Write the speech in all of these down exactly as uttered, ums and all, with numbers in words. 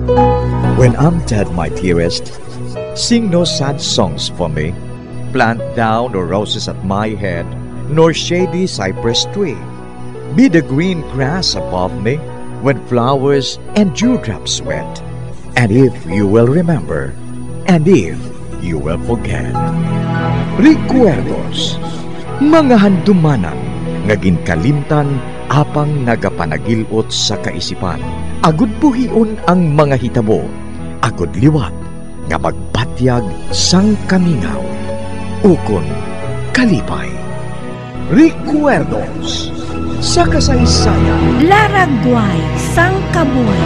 When I'm dead, my dearest, sing no sad songs for me. Plant down no roses at my head, nor shady cypress tree. Be the green grass above me when flowers and dewdrops wet. And if you will remember, and if you will forget. Recuerdos, mga handumanan, ngaging kalimtan, apang nagapanagilot sa kaisipan. Agud buhion ang mga hitabo, agud liwat, nga magpatyag sang kamingaw. Ukon kalipay. Recuerdos sa kasaysayan. Laragway sang kabuhay.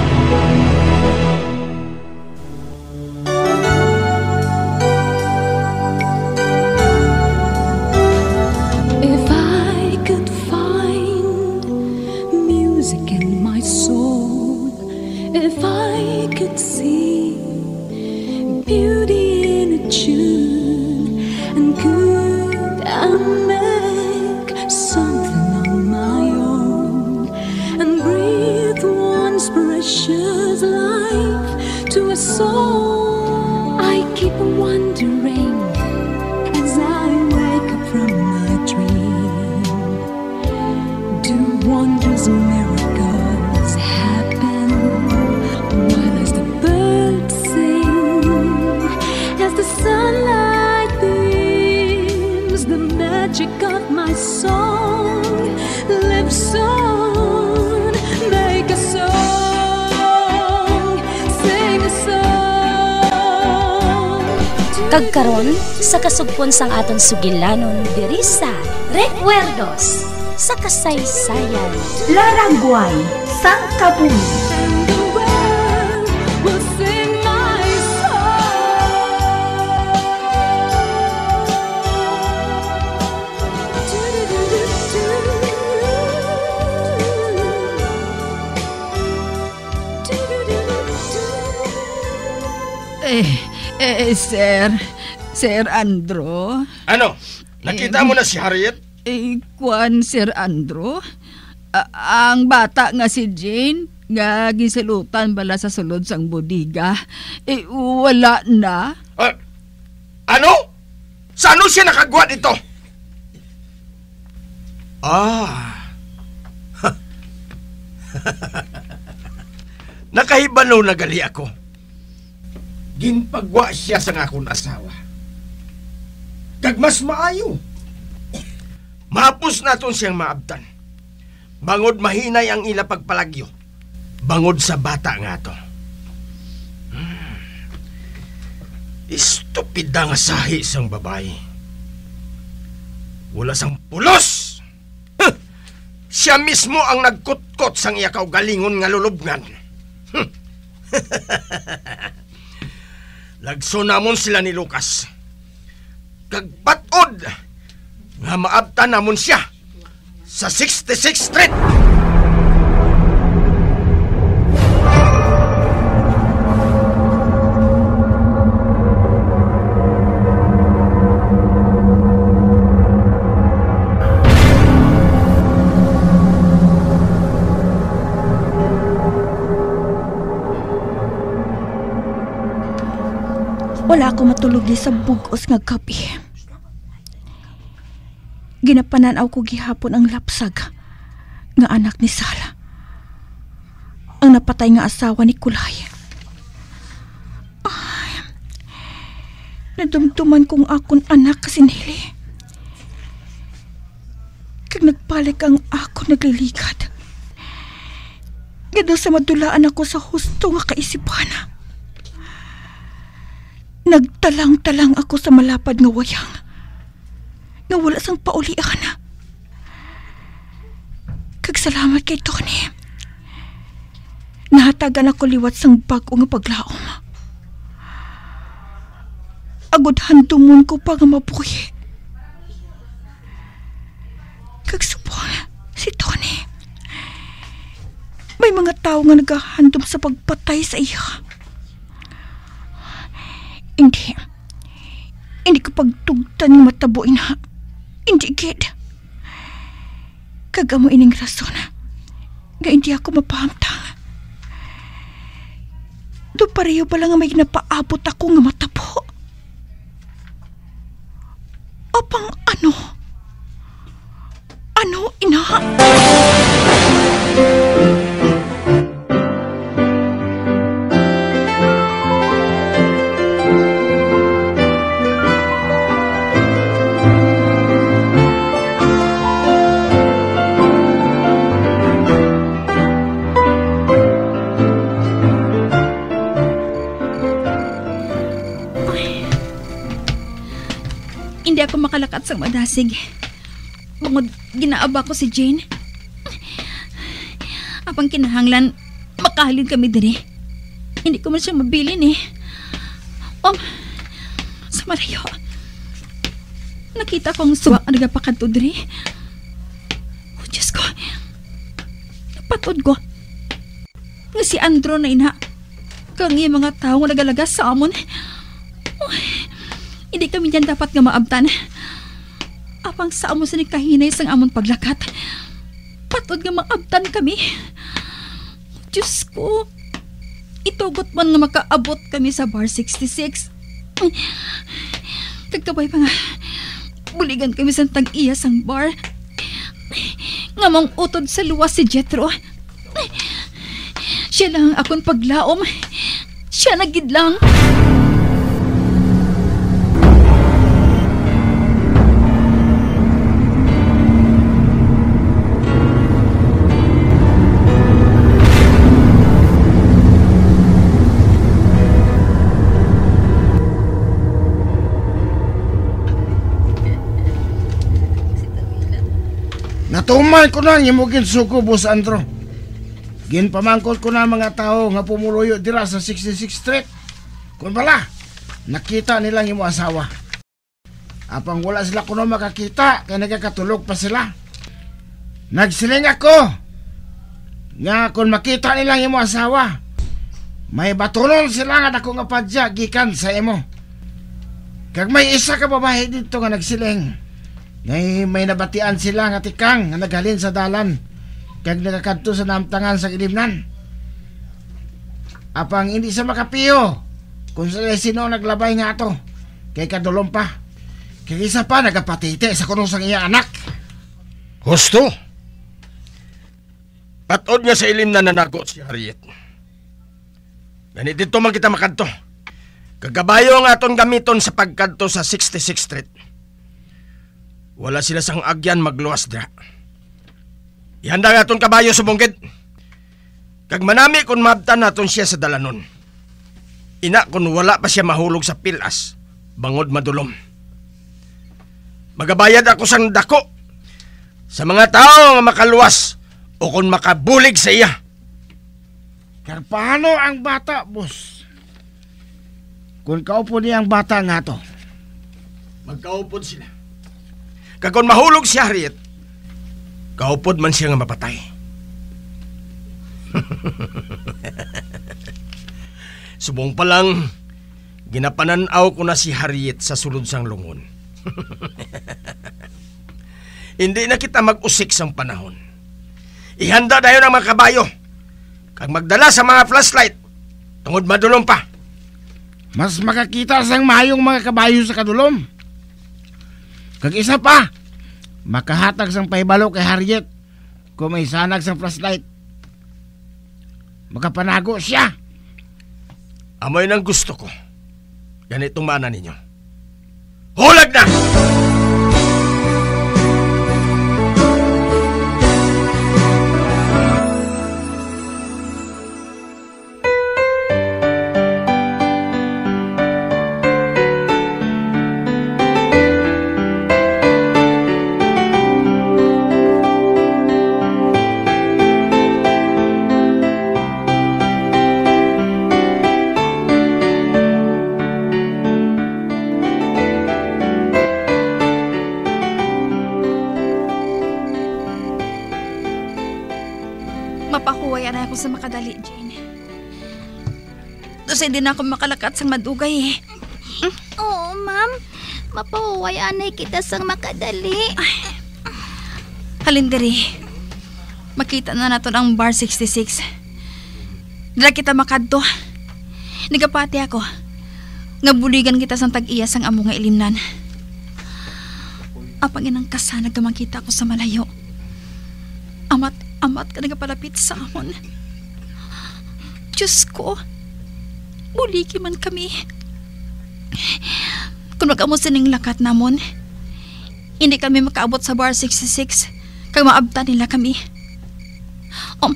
If I could find music in my soul, if I could see beauty in a tune, and could I make something on my own, and breathe once precious life to a soul, I keep wondering as I wake up from my dream, do wondrous miracles happen while as the birds sing, as the sunlight beams, the magic of my song lives on. Make a song, sing a song. Kagkaron sa kasugpon sang aton sugilanon diri sa Recuerdos sa kasaysayan. Laragway sang kabuhi. And the world will sing my song. Eh, eh, sir, Sir Andro. Ano? Nakita mo na si Harriet? Eh, kwan, Sir Andro? A- ang bata nga si Jane, nga gisalutan bala sa sulod sang bodega, eh, wala na. Ah, ano? Saan siya nakagwa dito? Ah. Nakahibanaw na gali ako. Ginpagwa siya sa akong asawa. Kag mas maayo. Mapos naton siyang maabtan. Bangod mahinay ang ila pagpalagyo. Bangod sa bata nga to. Hmm. Estupida nga sahi sang babae. Wala sang pulos. Huh. Siya mismo ang nagkutkot sang iya kaugalingon nga lulubngan. Hmm. Lagso namon sila ni Lucas. Kagbatod nga maabtan namon siya sa sixty-sixth Street. Wala ako matulog di sa bugos nga gabi. Ginapananaw ko gihapon ang lapsag nga anak ni Sala, ang napatay nga asawa ni Kulay. Ay, nadumduman kong akon anak kasinili. Kag nagpalik ang ako nagliligad. Gado sa madulaan ako sa husto nga kaisipan. Nagtalang-talang ako sa malapad nga wayang nga wala sang paulian. Kag salamat kay Tony. Nahatagan ako liwat sang bag-o nga paglaom. Agud handumon ko pa nga mabuhi. Kag subong si Tony, may mga tao nga nagahandom sa pagpatay sa iya. Hindi. Hindi ko pagtugtan ng matabuin ha. Hindi gid. Kagamo ining rason nga hindi ako mapahamtang. Do pareho pala nga may ginapaabot ako nga matabo. Apang ano? Ano, ina? Hindi ako makalakat sa madasig. Bangod ginaaba ko si Jane. Apang kinahanglan, makahalin kami diri. Hindi ko man siya mabilin eh. Om, sa malayo. Nakita ko ang suwa ang nagapakadto diri. Oh, Diyos ko. Napatod ko. Nga si Andro na ina. Kang yung mga tao nagalagas sa amon. Oh, hindi kami dyan dapat nga maabtan. Apang sa amo sa nikahinay sang amon paglakat. Patod nga maabtan kami. Diyos ko. Itugot man nga makaabot kami sa bar sixty-six. Kagkabay pa nga. Buligan kami sa tag-iya sang bar. Nga mong utod sa luwas si Jethro. Siya lang akong paglaom. Siya nagidlang. Natuman ko na yung mugin suko, Boss Andro. Ginpamangkot ko na mga tao nga pumuluyo dira sa sixty-sixth Street. Kung bala, nakita nilang yung asawa. Apang wala sila kuno makakita, kaya nagkakatulog pa sila. Nagsiling ako nga kung makita nilang yung asawa, may batunon sila nga dako nga padya gikan sa imo. Kag may isa ka babae dito nga nagsiling. Ngay may nabatian sila nga tikang nga naghalin sa dalan kag nakakadto sa namtangan sa ilimnan. Apang hindi sa makapiyo kung sino naglabay nga ato kay kadulom pa. Kay isa pa nagapatite sa kuno sang iya anak. Husto. Patod nga sa ilimnan na nako si Harriet. Ganit dito man kita makadto. Kagabayo nga aton gamiton sa pagkadto sa sixty-sixth Street. Wala sila sang agyan magluwas dira. Ihanda nga aton kabayo sa bungkid. Kag manami kung mabtan naton siya sa dalanon. Ina kung wala pa siya mahulog sa pilas, bangod madulom. Magabayad ako sang dako sa mga tao nga makaluwas o kung makabulig sa iya. Kag paano ang bata, boss? Kung kaupo niya ang bata nga to. Magkaupod sila. Kag kung mahulog si Harriet, kaupod man siya nga mapatay. Subong pa lang, ginapananaw ko na si Harriet sa sulod sang lungon. Hindi na kita mag-usik sang panahon. Ihanda dayon ang mga kabayo. Kag magdala sa mga flashlight, tungod madulom pa. Mas makakita sang mayong mga kabayo sa kadulom. Kag isa pa, makahatag sang pahibalo kay Harriet kung may sanag sang flashlight. Makapanago siya. Amoy nang gusto ko. Ganitong mana ninyo. Hulag na! Mapahuwayan na ako sa makadali, Jane. Kasi hindi na ako makalakat sang madugay eh. Oo, ma'am. Mapahuwayan na kita sang makadali. Halindiri, makita na natin ang bar sixty-six. Dila kita makadto. Nagapati ako. Nga buligan kita sa tag-iya sang amo nga ilimnan. Apang inang kasana gamakita ko sa malayo. Amat, amat ka nagapalapit sa amon. Diyos ko, buligi man kami. Kung mag-amo sining lakat namon, hindi kami makaabot sa bar sixty-six kag maabta nila kami. Um,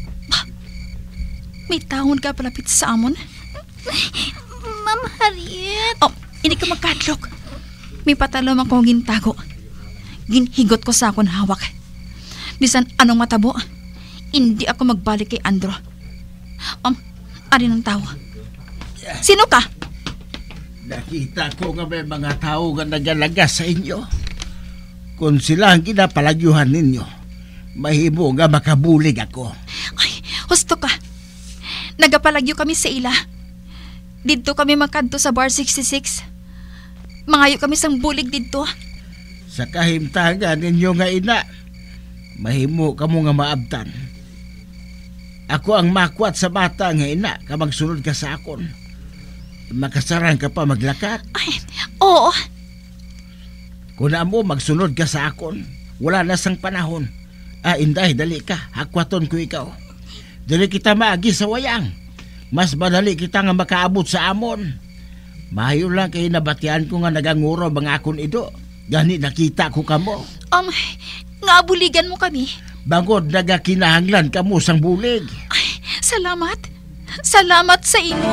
may taon ka palapit sa amon. Ma'am Harriet. Oh, hindi ka magkadlok. May patalo man kong gintago. Ginhigot ko sa akong hawak. Bisan anong matabo, hindi ako magbalik kay Andro. Um, ari ng tao. Sino ka? Nakita ko nga may mga tao nga nagalagas sa inyo. Kung sila ang kinapalagyuhan ninyo, mahimo nga makabulig ako. Ay, husto ka. Nagapalagyo kami sa ila. Dito kami makadto sa bar sixty-six. Mangayo kami sang bulig dito. Sa kahimtangan ninyo nga ina, mahimo kamo nga maabtan. Ako ang makwat sa bata nga ina, ka magsunod ka sa akon. Makasaran ka pa maglakat. Ay, oo. Kung mo magsunod ka sa akon, wala na sang panahon. Ah, inday, dali ka, hakwaton ko ikaw. Dali kita maagi sa wayang. Mas madali kita nga makaabot sa amon. Mahayo lang kay nabatian ko nga naganguro mga akon ido. Gani nakita ko kamo. Um, nga buligan mo kami. Bangod nagakinahanglan kamo sang bulig. Ay, salamat. Salamat sa imo.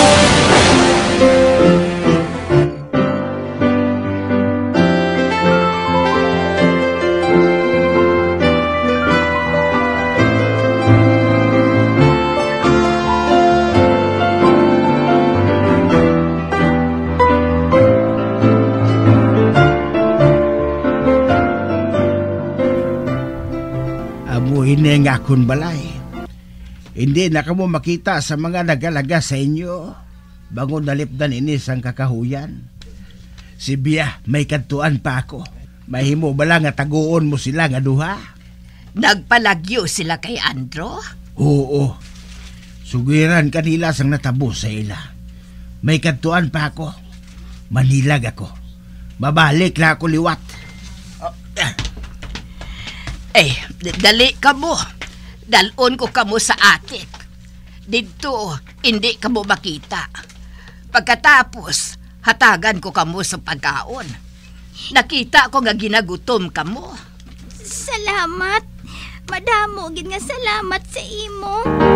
Ini nga akong balay. Hindi na kamo makita sa mga nagalaga sa inyo. Bangon nalipdan ini sang kakahuyan. Si Bia, may kadtuan pa ako. Mahimo bala nga taguon mo sila nga duha? Nagpalagyo sila kay Andro? Oo. Sugiran kanila sang natabo sa ila. May kadtuan pa ako. Manilag ako. Mabalik na ako liwat. Oh, ah. Eh, dali ka mo. Dalon ko kamo sa atik. Dito, hindi kamo makita. Pagkatapos, hatagan ko kamo sa pagkaon. Nakita ko nga ginagutom kamo. Salamat. Madamo gid nga salamat sa imo.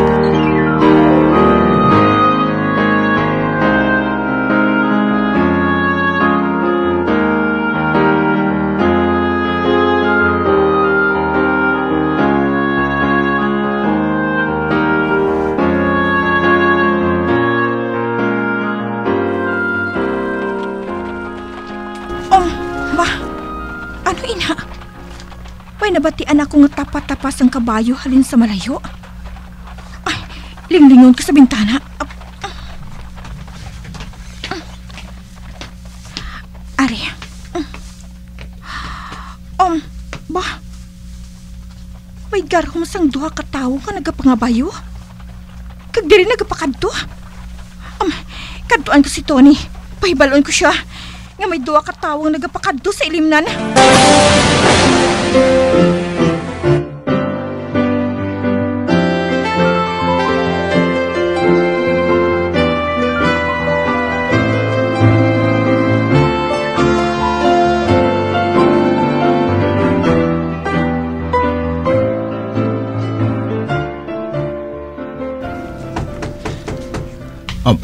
May nabatian ako nga tapat-tapas ang kabayo halin sa malayo. Ay, linglingon ka sa bintana. Ari. Um, ba? May garhom sang duha ka tawo nga nagapangabayo. Kag diri nagapakadto. Um, kadtuan ko si Tony. Pahibalon ko siya nga may duha ka tawo nga nagapakadto sa ilimnan. Um,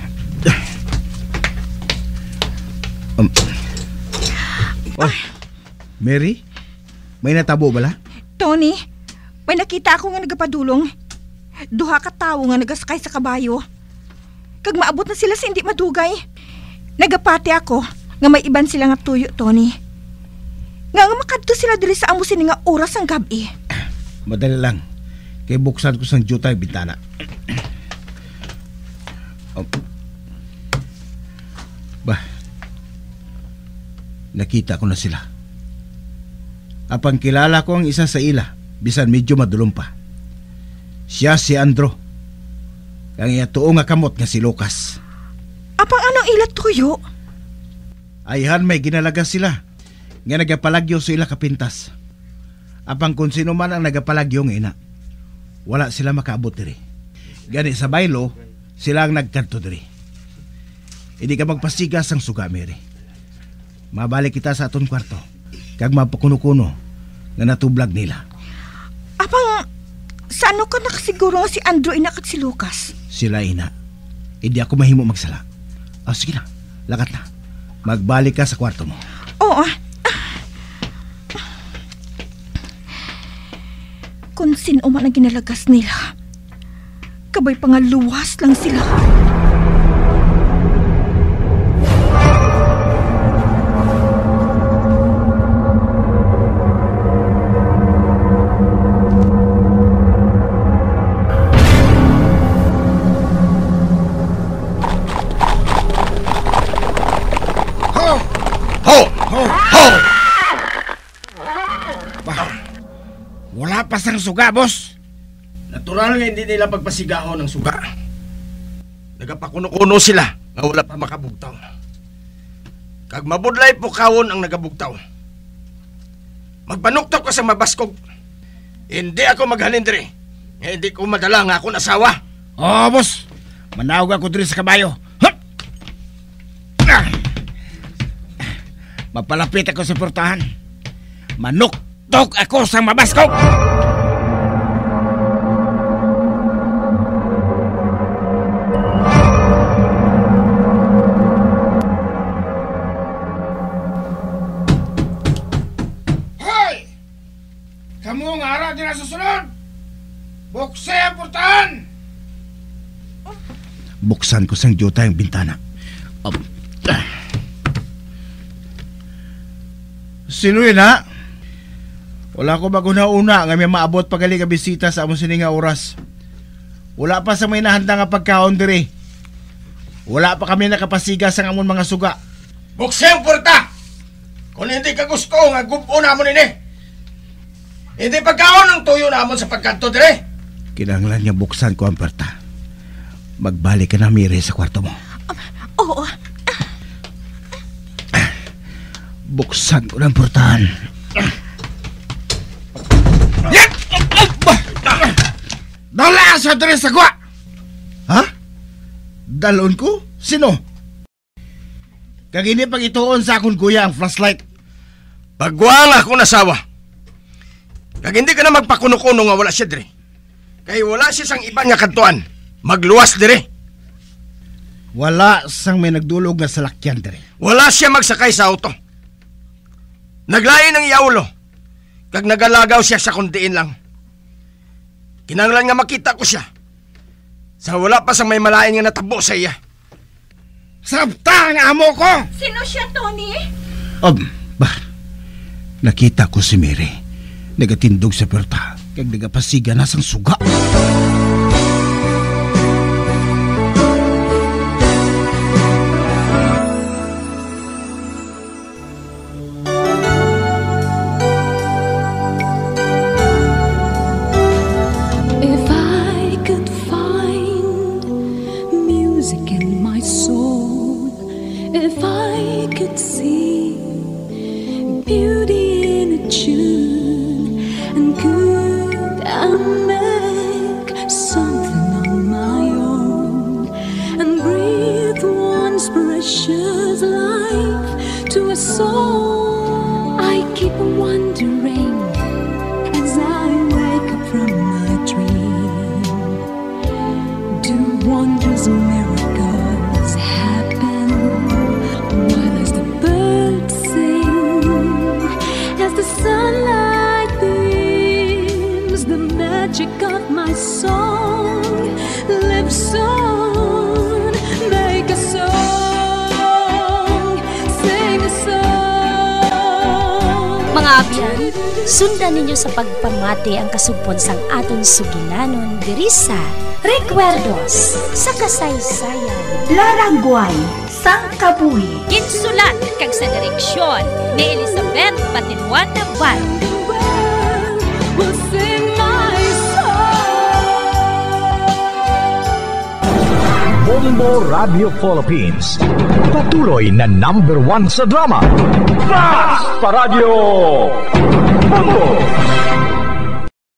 um, oh, Mary? May natabo bala? Tony, may nakita ako nga nagapadulong. Duha ka tawo nga nagasakay sa kabayo. Kag maabot na sila sa hindi madugay. Nagapati ako nga may iban sila nga tuyo, Tony. Nga nga makadto sila diri sa amo sini nga oras ang gabi. Madali lang. Kay buksan ko sang jutay bintana. Oh. Bah, nakita ko na sila. Apang kilala ko ang isa sa ila, bisan medyo madulong pa. Siya si Andro. Ang iya tuo nga kamot nga si Lucas. Apang anong ilat tuyo? Ayhan may ginalagas sila nga nagapalagyo sa ila kapintas. Apang kung sino man ang nagapalagyo nga ina, wala sila makaabot diri. Gani sa baylo, sila ang nagkanto diri. Hindi ka magpasigas ang suga, Mary. Mabalik kita sa aton kwarto. Kag mapakuno-kuno nga natublag nila. Apang, sa ano ka nakasiguro nga si Andrew ina kat si Lucas? Sila ina. Hindi ako mahimo magsala. O sige na, lakat na. Magbalik ka sa kwarto mo. Oo. Kung sino man ang ginalagas nila, kabay pa nga luwas lang sila. Wala pa sang suga, boss. Natural nga hindi nila pagpasigahon ng suga. Nagapakuno-kuno sila nga wala pa makabugtaw. Kag mabudlay po kawon ang nagabugtaw. Magpanuktok ka sa mabaskog. Hindi ako maghalin diri. Hindi ko madala nga akong asawa. Oo, boss. Manawag ako diri sa kabayo. Hup! Ah! Mapalapit ako sa portahan. Manuktok ako sa mabaskog. Kamu nga ara din na susunod! Bukse ang portahan! Buksan ko sang juta yung bintana. Um, ah. Sino yun, ha? Wala ko maguna-una nga may maabot pagali ka bisita sa among sininga oras. Wala pa sa may nahanda nga pagkaon diri. Wala pa kami nakapasiga sa among mga suga. Bukse ang porta! Kung hindi ka gusto nga gubo na mo nini. Hindi pagkaon ang tuyo namon sa pagkanto dire. Kinanglan niya buksan ko ang porta. Magbalik ka na, Mire, sa kwarto mo. Oo. Buksan ko ng portahan. Dala sa dire sa gwa! Ha? Dalon ko? Sino? Kagini pag ituon sa akong kuya ang flashlight. Pagwang ako nasawa. Kag hindi ka na magpakuno-kuno nga wala siya dire. Kaya wala siya sang iba nga kantuan. Magluwas dire. Wala sang may nagdulog na salakyan dire. Wala siya magsakay sa auto. Naglain ng yaulo. Kag nagalagaw siya sa kuntiin lang. Kinanglan nga makita ko siya. Sa wala pa sang may malain nga natabo sa iya. Sabta ang amo ko! Sino siya, Tony? Um, bah, nakita ko si Mary. Nagatindog sa perta. Kag nagapasiga na sang suga. If I could find music in my soul, if I could see beauty in a tune, and could I make something on my own, and breathe one's precious life to a soul, I keep wondering as I wake up from my dream, do wondrous miracles happen while as the birds sing, as the sunlight beams, the magic of my song lives on. Make a song, sing a song. Mga abyan, sundan ninyo sa pagpamati ang kasugpon sang aton suginanon diri sa Recuerdos sa Kasaysayan. Laragway, sang kabuhi. Ginsulat kag sa direksyon ni Elizabeth Patinwan Navarro. Will sing my song. Bombo Radio Philippines. Patuloy na number one sa drama. Fast pa Radio Bombo!